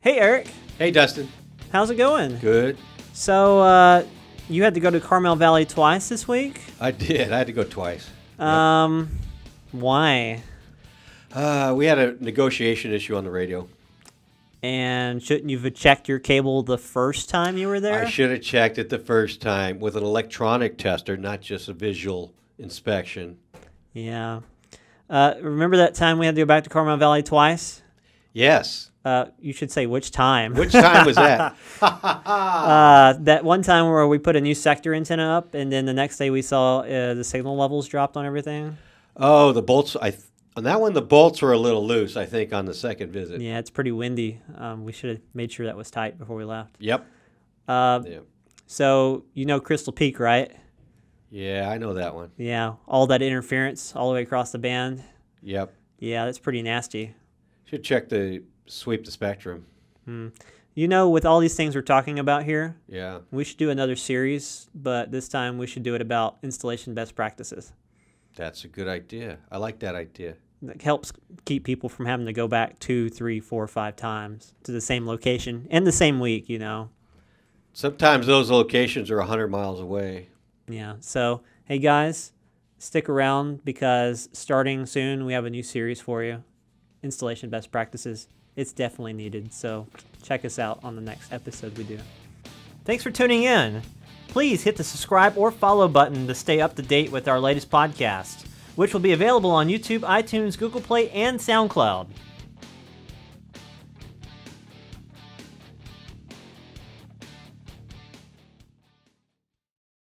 Hey, Eric. Hey, Dustin. How's it going? Good. So, you had to go to Carmel Valley twice this week? I did. I had to go twice. Why? We had a negotiation issue on the radio. And shouldn't you have checked your cable the first time you were there? I should have checked it the first time with an electronic tester, not just a visual inspection. Yeah. Remember that time we had to go back to Carmel Valley twice? Yes. You should say which time. Which time was that? That one time where we put a new sector antenna up, and then the next day we saw the signal levels dropped on everything. Oh, the bolts. On that one, the bolts were a little loose, I think, on the second visit. Yeah, it's pretty windy. We should have made sure that was tight before we left. Yep. Yeah. So, you know Crystal Peak, right? Yeah, I know that one. Yeah, all that interference all the way across the band. Yep. Yeah, that's pretty nasty. Should sweep the spectrum. You know, with all these things we're talking about here, Yeah. we should do another series, but this time we should do it about installation best practices. That's a good idea. I like that idea. That helps keep people from having to go back 2, 3, 4, 5 times to the same location in the same week, you know. Sometimes those locations are 100 miles away. Yeah, so, hey guys, stick around because starting soon we have a new series for you, Installation Best Practices. It's definitely needed, so check us out on the next episode we do. Thanks for tuning in. Please hit the subscribe or follow button to stay up to date with our latest podcast, which will be available on YouTube, iTunes, Google Play, and SoundCloud.